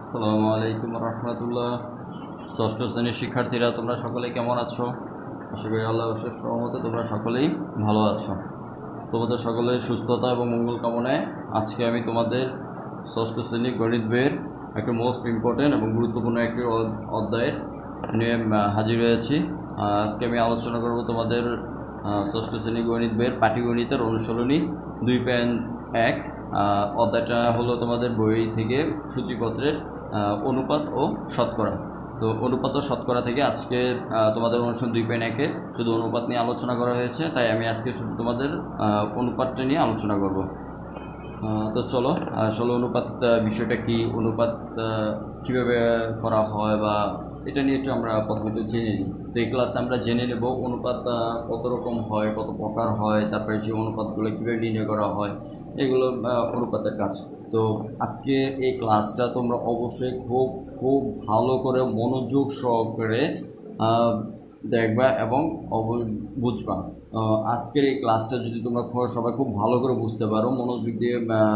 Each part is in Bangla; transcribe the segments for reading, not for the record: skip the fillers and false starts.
আসসালামু আলাইকুম রহমতুল্লাহ। ষষ্ঠ শ্রেণীর শিক্ষার্থীরা তোমরা সকলেই কেমন আছো? আশা করি আল্লাহর অশেষ রহমতে তোমরা সকলেই ভালো আছো। তোমাদের সকলের সুস্থতা এবং মঙ্গল কামনায় আজকে আমি তোমাদের ষষ্ঠ শ্রেণী গণিত বইয়ের একটা মোস্ট ইম্পর্টেন্ট এবং গুরুত্বপূর্ণ একটি অধ্যায়ের নিয়ে হাজির হয়েছি। আজকে আমি আলোচনা করব তোমাদের ষষ্ঠ শ্রেণী গণিত বইয়ের পাটিগণিতের অনুশীলনী 2.1। অধ্যায়টা হলো তোমাদের বই থেকে সূচিপত্রের অনুপাত ও শতকরা। তো অনুপাত ও শতকরা থেকে আজকে তোমাদের অনুশীলন 2.1-এ শুধু অনুপাত নিয়ে আলোচনা করা হয়েছে, তাই আমি আজকে শুধু তোমাদের অনুপাতটা নিয়ে আলোচনা করব। তো চলো আসলে অনুপাত বিষয়টা কি, অনুপাত কীভাবে করা হয় বা এটা নিয়ে একটু আমরা প্রথমে তো জেনে নিই। তো এই ক্লাসে আমরা জেনে নেব অনুপাত কত রকম হয়, কত প্রকার হয়, তারপরে সেই অনুপাতগুলো কীভাবে নির্ণয় করা হয়, এগুলো অনুপাতের কাজ। তো আজকে এই ক্লাসটা তোমরা অবশ্যই খুব খুব ভালো করে মনোযোগ সহকারে দেখবা এবং বুঝবা। আজকের এই ক্লাসটা যদি তোমরা সবাই খুব ভালো করে বুঝতে পারো, মনোযোগ দিয়ে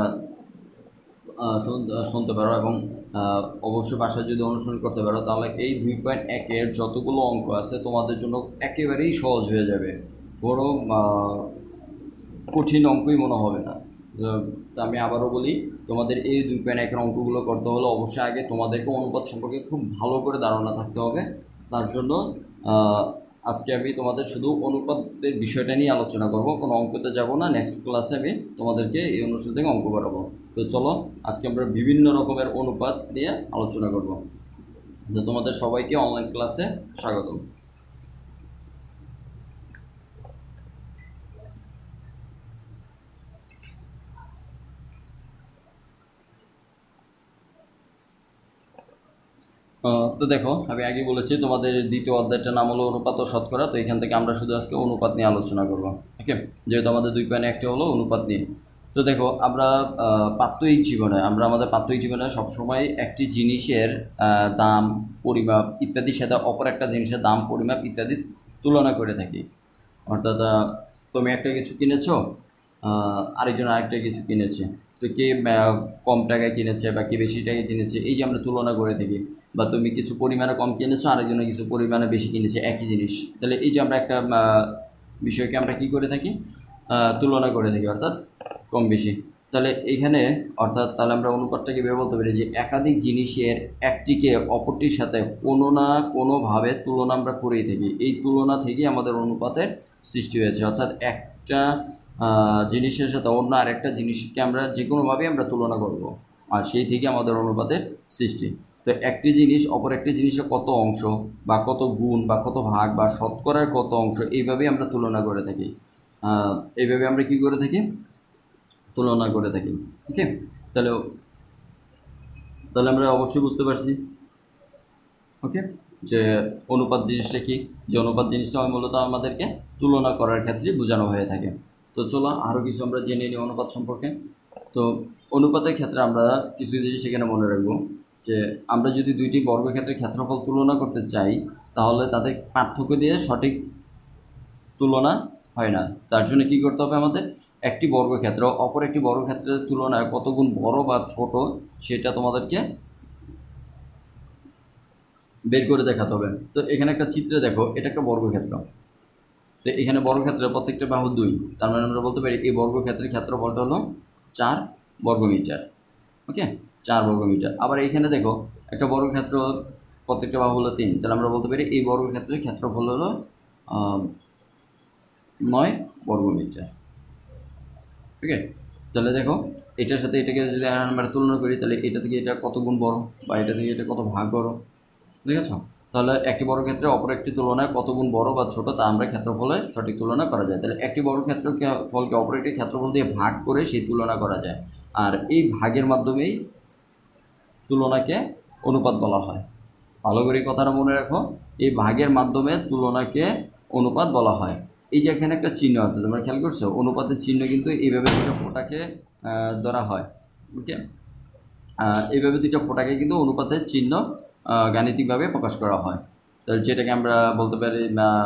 শুনতে পারো এবং অবশ্যই বাসায় যদি অনুসরণ করতে পারো, তাহলে এই 2.1-এর যতগুলো অঙ্ক আছে তোমাদের জন্য একেবারেই সহজ হয়ে যাবে। কোনো কঠিন অঙ্কই মনে হবে না। তো আমি আবারও বলি, তোমাদের এই 2.1-এর অঙ্কগুলো করতে হলে অবশ্যই আগে তোমাদেরকে অনুপাত সম্পর্কে খুব ভালো করে ধারণা থাকতে হবে। তার জন্য আজকে আমি তোমাদের শুধু অনুপাতের বিষয়টা নিয়ে আলোচনা করব, কোনো অঙ্কতে যাব না। নেক্সট ক্লাসে আমি তোমাদেরকে এই অনুষ্ঠিত থেকে অঙ্ক করাবো। তো চলো আজকে আমরা বিভিন্ন রকমের অনুপাত নিয়ে আলোচনা করব। তো তোমাদের সবাইকে অনলাইন ক্লাসে স্বাগতম। তো দেখো, আমি আগে বলেছি তোমাদের দ্বিতীয় অধ্যায়টার নাম হলো অনুপাত ও শতকরা। তো এখান থেকে আমরা শুধু আজকে অনুপাত নিয়ে আলোচনা করবো। ওকে, যেহেতু আমাদের 2.1 হলো অনুপাত নিয়ে। তো দেখো, আমরা আমাদের প্রাত্যহিক জীবনে সবসময় একটি জিনিসের দাম, পরিমাপ ইত্যাদির সাথে অপর একটা জিনিসের দাম, পরিমাপ ইত্যাদি তুলনা করে থাকি। অর্থাৎ তুমি একটা কিছু কিনেছো, আরেকজন আরেকটা কিছু কিনেছে, তো কে কম টাকায় কিনেছে বা কে বেশি টাকায় কিনেছে, এই যে আমরা তুলনা করে থাকি। বা তুমি কিছু পরিমাণে কম কিনেছো, আরেকজনে কিছু পরিমাণে বেশি কিনেছে, একই জিনিস। তাহলে এই যে আমরা একটা বিষয়কে আমরা কী করে থাকি, তুলনা করে থাকি, অর্থাৎ কম বেশি। তাহলে এইখানে তাহলে আমরা অনুপাতটাকে কীভাবে বলতে পারি যে একাধিক জিনিসের একটিকে অপরটির সাথে কোনো না কোনোভাবে তুলনা আমরা করেই থাকি। এই তুলনা থেকেই আমাদের অনুপাতের সৃষ্টি হয়েছে। অর্থাৎ একটা জিনিসের সাথে অন্য আরেকটা জিনিসকে আমরা যে কোনোভাবেই আমরা তুলনা করব, আর সেই থেকে আমাদের অনুপাতের সৃষ্টি। তো একটি জিনিস অপর একটি জিনিসের কত অংশ বা কত গুণ বা কত ভাগ বা শতকরার কত অংশ, এইভাবেই আমরা তুলনা করে থাকি। এইভাবে আমরা কি করে থাকি, তুলনা করে থাকি। ওকে, তাহলে আমরা অবশ্যই বুঝতে পারছি ওকে যে অনুপাত জিনিসটা কি, যে অনুপাত জিনিসটা মূলত আমাদেরকে তুলনা করার ক্ষেত্রে বোঝানো হয়ে থাকে। তো চলো আরও কিছু আমরা জেনে নিই অনুপাত সম্পর্কে। তো অনুপাতের ক্ষেত্রে আমরা কিছু জিনিস সেখানে মনে রাখবো যে আমরা যদি দুইটি বর্গক্ষেত্রের ক্ষেত্রফল তুলনা করতে চাই, তাহলে তাদের পার্থক্য দিয়ে সঠিক তুলনা হয় না। তার জন্য কী করতে হবে, আমাদের একটি বর্গক্ষেত্র অপর একটি বর্গক্ষেত্রের তুলনায় কত গুণ বড় বা ছোট সেটা তোমাদেরকে বের করে দেখাতে হবে। তো এখানে একটা চিত্রে দেখো, এটা একটা বর্গক্ষেত্র। তো এখানে বর্গক্ষেত্রের প্রত্যেকটা বাহু 2, তার মানে আমরা বলতে পারি এই বর্গক্ষেত্রের ক্ষেত্রফলটা হলো 4 বর্গমিটার। ওকে, 4 বর্গমিটার। আবার এখানে দেখো একটা বর্গক্ষেত্র, প্রত্যেকটা বাহু হলো 3, তাহলে আমরা বলতে পারি এই বর্গক্ষেত্রের ক্ষেত্রফল হলো 9 বর্গমিটার। ওকে, তাহলে দেখো এটার সাথে এটাকে যদি আমরা তুলনা করি, তাহলে এটা থেকে এটা কত গুণ বড় বা এটা থেকে এটা কত ভাগ বড়, ঠিক আছে? তাহলে একটি বর্গক্ষেত্রে অপর একটি তুলনায় কত গুণ বড় বা ছোট তা আমরা ক্ষেত্রফলে সঠিক তুলনা করা যায়। তাহলে একটি বর্গক্ষেত্রফলকে অপর একটি ক্ষেত্রফল দিয়ে ভাগ করে সেই তুলনা করা যায়, আর এই ভাগের মাধ্যমেই তুলনাকে অনুপাত বলা হয়। ভালো করে কথাটা মনে রাখো, এই ভাগের মাধ্যমে তুলনাকে অনুপাত বলা হয়। এই যে এখানে একটা চিহ্ন আছে, তোমরা খেয়াল করছো, অনুপাতের চিহ্ন কিন্তু এইভাবে দুটো ফোঁটাকে ধরা হয়। ওকে, এইভাবে দুটো ফোঁটাকে কিন্তু অনুপাতের চিহ্ন গাণিতিকভাবে প্রকাশ করা হয়। তাহলে যেটাকে আমরা বলতে পারি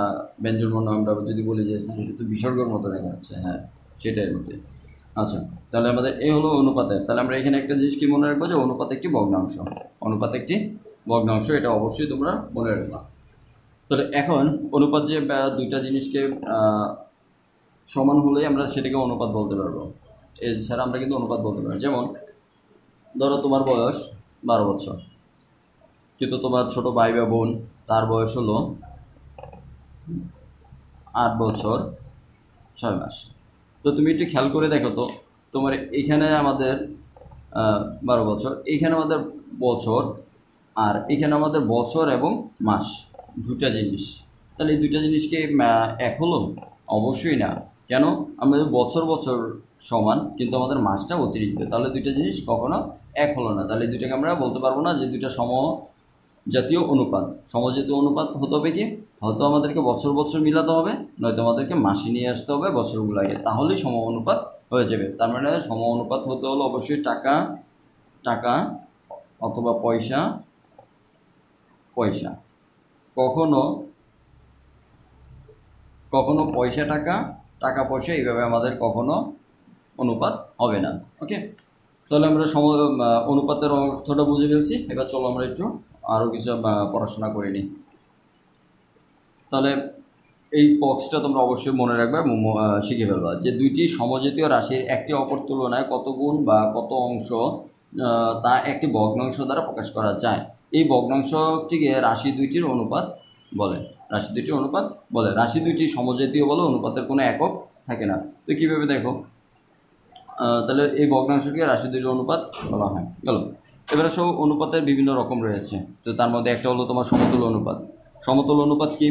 ব্যঞ্জনবর্ণ, আমরা যদি বলি যে এটা তো বিসর্গের মতো দেখা যাচ্ছে, হ্যাঁ সেটাই মতো। আচ্ছা, তাহলে আমাদের এই হলো অনুপাতের। তাহলে আমরা এখানে একটা জিনিস কি মনে রাখবো যে অনুপাত একটি ভগ্নাংশ, অনুপাত একটি ভগ্নাংশ, এটা অবশ্যই তোমরা মনে রাখবা। তাহলে এখন অনুপাত যে দুইটা জিনিসকে সমান হলেই আমরা সেটাকে অনুপাত বলতে পারবো, এছাড়া আমরা কিন্তু অনুপাত বলতে পারবো। যেমন ধরো তোমার বয়স 12 বছর, কিন্তু তোমার ছোট ভাই বা বোন তার বয়স হলো 8 বছর 6 মাস। তো তুমি একটু খেয়াল করে দেখো তো, তোমার এখানে আমাদের 12 বছর, এইখানে আমাদের বছর, আর এখানে আমাদের বছর এবং মাস, দুটা জিনিস। তাহলে এই দুটা জিনিসকে এক হলো? অবশ্যই না। কেন? আমাদের বছর বছর সমান, কিন্তু আমাদের মাসটা অতিরিক্ত, তাহলে দুইটা জিনিস কখনো এক হলো না। তাহলে দুইটাকে আমরা বলতে পারবো না যে দুইটা সমজাতীয় অনুপাত। সমজাতীয় অনুপাত হতে হবে কি, হয়তো আমাদেরকে বছর বছর মিলাতে হবে, নয়তো আমাদেরকে মাসে নিয়ে আসতে হবে বছরগুলোকে, তাহলেই সম অনুপাত হয়ে যাবে। তার মানে সম অনুপাত হতে হলে অবশ্যই টাকা টাকা অথবা পয়সা পয়সা, কখনো কখনো পয়সা টাকা, টাকা পয়সা, এইভাবে আমাদের কখনো অনুপাত হবে না। ওকে, তাহলে আমরা অনুপাতের অর্থটা বুঝে ফেলছি। এবার চলো আমরা একটু আরও কিছু পড়াশোনা করে নিই। তাহলে এই বক্সটা তোমরা অবশ্যই মনে রাখবে, শিখে ফেলবা যে দুইটি সমজাতীয় রাশির একটি অপর তুলনায় কত গুণ বা কত অংশ তা একটি ভগ্নাংশ দ্বারা প্রকাশ করা যায়। এই ভগ্নাংশটিকে রাশি দুইটির অনুপাত বলে। রাশি দুইটির অনুপাত বলে। রাশি দুইটি সমজাতীয় বলে অনুপাতের কোনো একক থাকে না। তো কীভাবে দেখো, তাহলে এই ভগ্নাংশটিকে রাশি দুইটির অনুপাত বলা হয়। গেল। এবারে সব অনুপাতের বিভিন্ন রকম রয়েছে, তো তার মধ্যে একটা হলো তোমার সমতুল অনুপাত। সমতুল অনুপাত কি?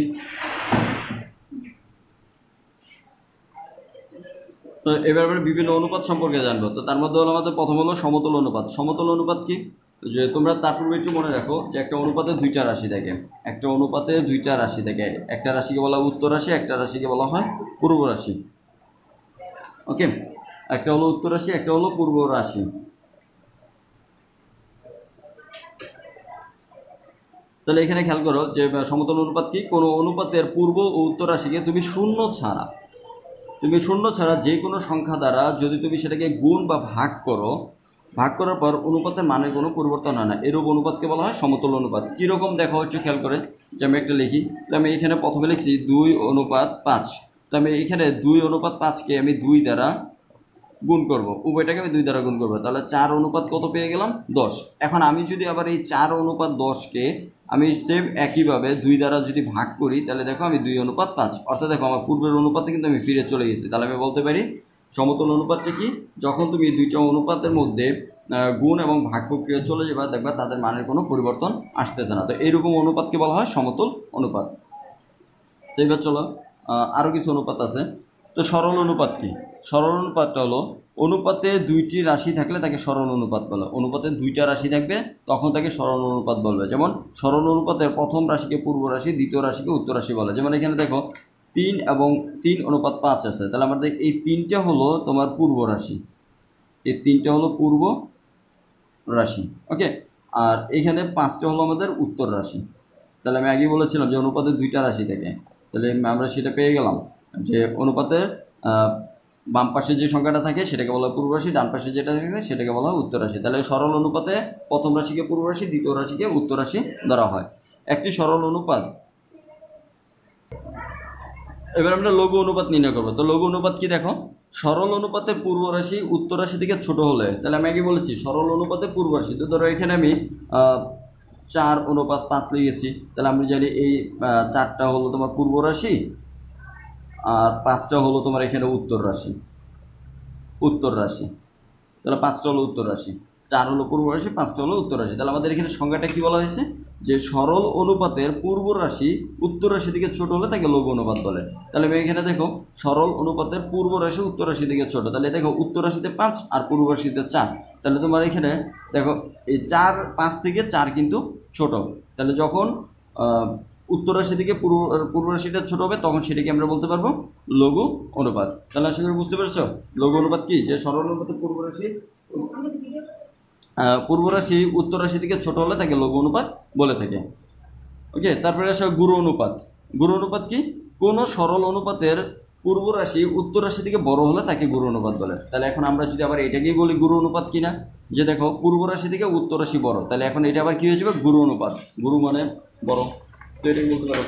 তো এবার আমরা বিভিন্ন অনুপাত সম্পর্কে জানবো। তো তার মধ্যে হলো আমাদের প্রথম হলো সমতুল অনুপাত। সমতুল অনুপাত কি? যে তোমরা তার পূর্বে একটু মনে রাখো যে একটা অনুপাতে দুইটা রাশি থাকে, একটা অনুপাতে দুইটা রাশি থাকে। একটা রাশিকে বলা হয় উত্তর রাশি, একটা রাশিকে বলা হয় পূর্ব রাশি। ওকে, একটা হলো উত্তর রাশি, একটা হলো পূর্ব রাশি। তাহলে এখানে খেয়াল করো যে সমতুল অনুপাত কি? কোনো অনুপাতের পূর্ব ও উত্তর রাশিকে তুমি শূন্য ছাড়া যে কোনো সংখ্যা দ্বারা যদি তুমি সেটাকে গুণ বা ভাগ করার পর অনুপাতের মানের কোনো পরিবর্তন হয় না, এরূপ অনুপাতকে বলা হয় সমতুল অনুপাত। কীরকম দেখো একটু খেয়াল করে, যে আমি একটা লিখি। তো আমি এখানে প্রথমে লিখছি 2:5। তো আমি এখানে 2:5কে আমি 2 দ্বারা গুণ করব, উভয়টাকে আমি 2 দ্বারা গুণ করবো, তাহলে 4 অনুপাত কত পেয়ে গেলাম? 10। এখন আমি যদি আবার এই 4:10কে আমি সেম একইভাবে 2 দ্বারা যদি ভাগ করি, তাহলে দেখো আমি 2:5। অর্থাৎ দেখো আমার পূর্বের অনুপাতে কিন্তু আমি ফিরে চলে গেছি। তাহলে আমি বলতে পারি সমতুল অনুপাতটা কি? যখন তুমি দুইটা অনুপাতের মধ্যে গুণ এবং ভাগ প্রক্রিয়া চলে যাবে, দেখবা তাদের মানের কোনো পরিবর্তন আসতেছে না। তো এইরকম অনুপাতকে বলা হয় সমতুল অনুপাত। তো এবার চলো আরও কিছু অনুপাত আছে। তো সরল অনুপাত কি? সরল অনুপাতটা হলো অনুপাতে দুইটি রাশি থাকলে তাকে সরল অনুপাত বলে। অনুপাতে দুইটা রাশি থাকবে তখন তাকে সরল অনুপাত বলবে। যেমন সরল অনুপাতের প্রথম রাশিকে পূর্ব রাশি, দ্বিতীয় রাশিকে উত্তর রাশি বলে। যেমন এখানে দেখো 3 এবং 3:5 আছে, তাহলে আমাদের এই 3টা হলো তোমার পূর্ব রাশি, এই 3টা হলো পূর্ব রাশি। ওকে, আর এখানে 5টা হলো আমাদের উত্তর রাশি। তাহলে আমি আগেই বলেছিলাম যে অনুপাতে দুইটা রাশি থাকে, তাহলে আমরা সেটা পেয়ে গেলাম যে অনুপাতের বাম পাশে যে সংখ্যাটা থাকে সেটাকে বলা হয় পূর্ব রাশি, ডান পাশে যেটা থাকে সেটাকে বলা হয় উত্তর রাশি। তাহলে সরল অনুপাতে প্রথম রাশিকে পূর্ব রাশি, দ্বিতীয় রাশিকে উত্তর রাশি ধরা হয়। একটি সরল অনুপাত। এবার আমরা লঘু অনুপাত নির্ণয় করবো। তো লঘু অনুপাত কি? দেখো, সরল অনুপাতে পূর্ব রাশি উত্তর রাশি থেকে ছোট হলে, তাহলে আমি আগে বলেছি সরল অনুপাতে পূর্ব রাশি। তো ধরো এখানে আমি 4:5 লিখেছি, তাহলে আমি জানি এই 4টা হলো তোমার পূর্ব রাশি, আর 5টা হলো তোমার এখানে উত্তর রাশি। তাহলে 5টা হলো উত্তর রাশি, 4 হলো পূর্ব রাশি, 5টা হলো উত্তর রাশি। তাহলে আমাদের এখানে সংখ্যাটা কি বলা হয়েছে? যে সরল অনুপাতের পূর্ব রাশি উত্তর রাশি থেকে ছোট হলে তাকে লঘু অনুপাত বলে। তাহলে আমি এখানে দেখো সরল অনুপাতের পূর্ব রাশি উত্তর রাশি থেকে ছোট, তাহলে দেখো উত্তর রাশিতে 5 আর পূর্ব রাশিতে 4। তাহলে তোমার এখানে দেখো এই 5 থেকে 4 কিন্তু ছোট। তাহলে যখন উত্তর রাশি থেকে পূর্ব রাশিটা ছোট হবে তখন সেটাকে আমরা বলতে পারবো লঘু অনুপাত। তাহলে আশা করি বুঝতে পেরেছো লঘু অনুপাত কি? যে সরল অনুপাতের পূর্ব রাশি উত্তর রাশি থেকে ছোট হলে তাকে লঘু অনুপাত বলে থাকে। ওকে, তারপরে আসে গুরু অনুপাত। গুরু অনুপাত কি? কোনো সরল অনুপাতের পূর্ব রাশি উত্তর রাশি থেকে বড় হলে তাকে গুরু অনুপাত বলে। তাহলে এখন আমরা যদি আবার এটাকেই বলি গুরু অনুপাত কিনা, যে দেখো পূর্ব রাশি থেকে উত্তর রাশি বড়, তাহলে এখন এটা আবার কি হয়ে যাবে গুরু অনুপাত, গুরু মানে বড়, তো এটাকে বলতে পারো।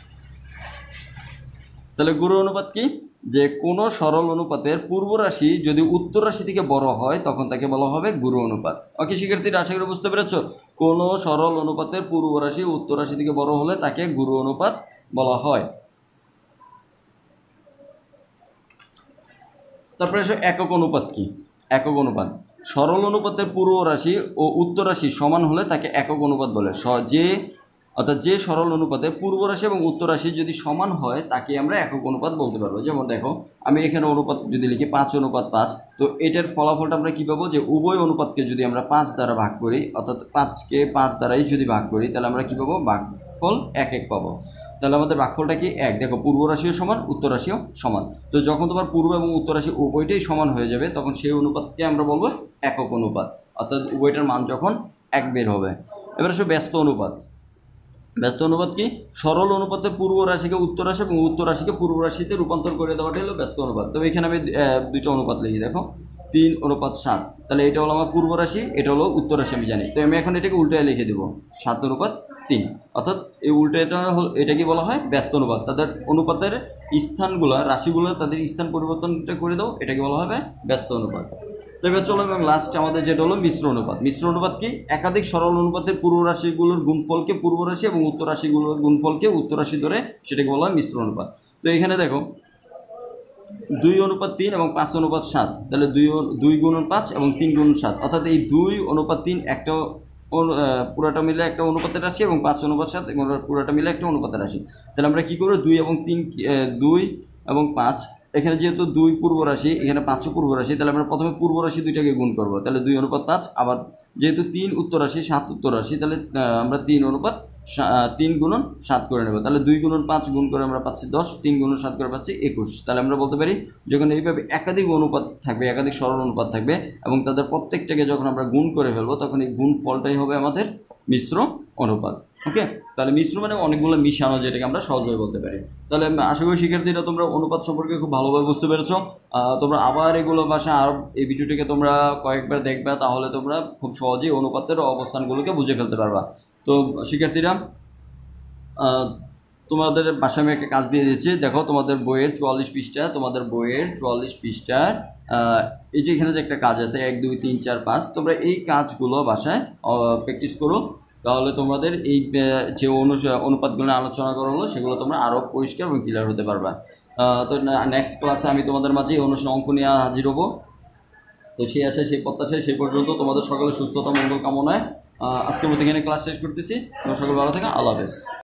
তাহলে গুরু অনুপাত কি, যে কোনো সরল অনুপাতের পূর্ব রাশি যদি উত্তর রাশি থেকে বড় হয় তখন তাকে বলা হবে গুরু অনুপাত। ওকে শিক্ষার্থীরা, আশা করি বুঝতে পেরেছো? কোনো সরল অনুপাতের পূর্ব রাশি উত্তর রাশি থেকে বড় হলে তাকে গুরু অনুপাত বলা হয়। তারপরে এসো একক অনুপাত কি। একক অনুপাত, সরল অনুপাতের পূর্ব রাশি ও উত্তর রাশি সমান হলে তাকে একক অনুপাত বলে। অর্থাৎ যে সরল অনুপাতে পূর্ব রাশি এবং উত্তর রাশি যদি সমান হয় তাকে আমরা একক অনুপাত বলতে পারবো। যেমন দেখো আমি এখানে অনুপাত যদি লিখি 5:5, তো এটার ফলাফলটা আমরা কী পাবো, যে উভয় অনুপাতকে যদি আমরা 5 দ্বারা ভাগ করি, অর্থাৎ 5কে 5 দ্বারাই যদি ভাগ করি, তাহলে আমরা কী পাবো, ভাগফল 1 পাবো। তাহলে আমাদের ভাগফলটা কি 1। দেখো পূর্ব রাশিও সমান, উত্তর রাশিও সমান, তো যখন তোমার পূর্ব এবং উত্তর রাশি উভয়টাই সমান হয়ে যাবে তখন সেই অনুপাতকে আমরা বলবো একক অনুপাত, অর্থাৎ উভয়টার মান যখন 1 বের হবে। এবার আসলে ব্যস্ত অনুপাত। ব্যস্ত অনুপাত কি, সরল অনুপাতে পূর্ব রাশিকে উত্তর রাশি এবং উত্তর রাশিকে পূর্ব রাশিতে রূপান্তর করে দেওয়াটাই হলো ব্যস্ত অনুপাত। তবে এখানে আমি দুইটা অনুপাত লিখি, দেখো 3:7, তাহলে এটা হলো আমার পূর্ব রাশি, এটা হলো উত্তর রাশি আমি জানি, তো আমি এখন এটাকে উল্টায় লিখে দেবো 7:3, অর্থাৎ এই উল্টাটা হলো, এটাকে বলা হয় ব্যস্ত অনুপাত। তাদের অনুপাতের স্থানগুলো, রাশিগুলো তাদের স্থান পরিবর্তনটা করে দাও, এটাকে বলা হবে ব্যস্ত অনুপাত। তবে চলো, এবং লাস্ট আমাদের যেটা হলো মিশ্র অনুপাত। মিশ্র অনুপাত কি, একাধিক সরল অনুপাতের পূর্ব রাশিগুলোর গুণফলকে পূর্ব রাশি এবং উত্তর রাশিগুলোর গুণফলকে উত্তর রাশি ধরে সেটাকে বলা হয় মিশ্র অনুপাত। তো এখানে দেখো 2:3 এবং 5:7, তাহলে 2:5 এবং 3:7, অর্থাৎ এই 2:3 একটা পুরাটা মিলে একটা অনুপাতের রাশি এবং 5:7 পুরাটা মিলে একটা অনুপাতের রাশি। তাহলে আমরা কী করবো, 2 এবং 5, এখানে যেহেতু 2 পূর্ব রাশি, এখানে 5 পূর্ব রাশি, তাহলে আমরা প্রথমে পূর্ব রাশি দুইটাকে গুণ করব, তাহলে 2:5, আবার যেহেতু 3 উত্তর রাশি 7 উত্তর রাশি, তাহলে আমরা 3:7 করে নেব। তাহলে 2:5 গুণ করে আমরা পাচ্ছি 10, 3:7 করে পাচ্ছি 21। তাহলে আমরা বলতে পারি যখন এইভাবে একাধিক অনুপাত থাকবে, একাধিক সরল অনুপাত থাকবে এবং তাদের প্রত্যেকটাকে যখন আমরা গুণ করে ফেলবো তখন এই গুণ ফলটাই হবে আমাদের মিশ্র অনুপাত। ওকে, তাহলে মিশ্র মানে অনেকগুলো মিশানো, যেটাকে আমরা সহজভাবে বলতে পারি। তাহলে আশা করি শিক্ষার্থীরা তোমরা অনুপাত সম্পর্কে খুব ভালোভাবে বুঝতে পেরেছো। তোমরা আবার এগুলো ভাষা আর এই ভিডিওটিকে তোমরা কয়েকবার দেখবে, তাহলে তোমরা খুব সহজেই অনুপাতের অবস্থানগুলোকে বুঝে ফেলতে পারবা। তো শিক্ষার্থীরা, তোমাদের বাসায় আমি একটা কাজ দিয়ে দিচ্ছি, দেখো তোমাদের বইয়ের 44 পৃষ্ঠা, তোমাদের বইয়ের 44 পৃষ্ঠার এই যে এখানে যে একটা কাজ আছে 1 2 3 4 5, তোমরা এই কাজগুলো বাসায় প্র্যাকটিস করো, তাহলে তোমাদের এই যে অনুপাতগুলো আলোচনা করা হলো সেগুলো তোমরা আরও পরিষ্কার এবং ক্লিয়ার হতে পারবা। তো নেক্সট ক্লাসে আমি তোমাদের মাঝে এই অনুশীলন অঙ্ক নিয়ে হাজির হবো। তো সেই আশায়, সেই প্রত্যাশায়, সেই পর্যন্ত তোমাদের সকলের সুস্থতা মঙ্গল কামনায় আজকের মতো এখানে ক্লাস শেষ করতেছি। তোমরা সকল ভালো থাকো, আল্লাহ হাফেজ।